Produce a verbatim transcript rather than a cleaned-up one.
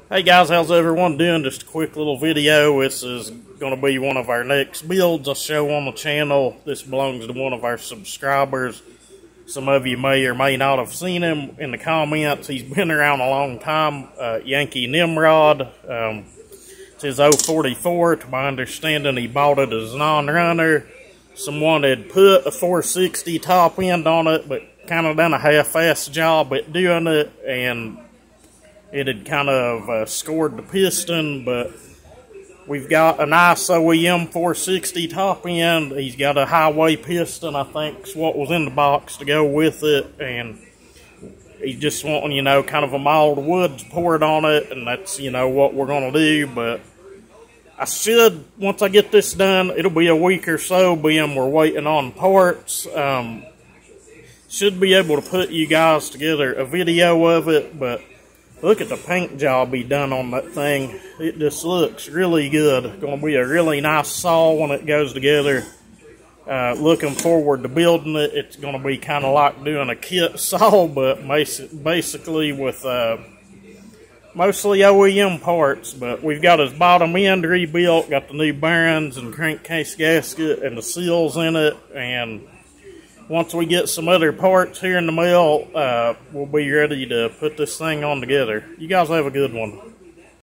Hey guys, how's everyone doing? Just a quick little video. This is going to be one of our next builds I show on the channel. This belongs to one of our subscribers. Some of you may or may not have seen him in the comments. He's been around a long time. Uh, Yankee Nimrod. Um, it's his oh forty-four. To my understanding, he bought it as a non-runner. Someone had put a four sixty top end on it, but kind of done a half-assed job at doing it, and it had kind of uh, scored the piston. But we've got a nice O E M four sixty top end. He's got a highway piston, I think is what was in the box to go with it, and he's just wanting, you know, kind of a mild wood poured on it, and that's, you know, what we're going to do. But I should, once I get this done, it'll be a week or so, being we're waiting on parts. Um, should be able to put you guys together a video of it, but look at the paint job he done on that thing. It just looks really good. Going to be a really nice saw when it goes together. Uh, looking forward to building it. It's going to be kind of like doing a kit saw, but basically with uh, mostly O E M parts. But we've got his bottom end rebuilt, got the new bearings and crankcase gasket and the seals in it, and once we get some other parts here in the mail, uh, we'll be ready to put this thing on together. You guys have a good one.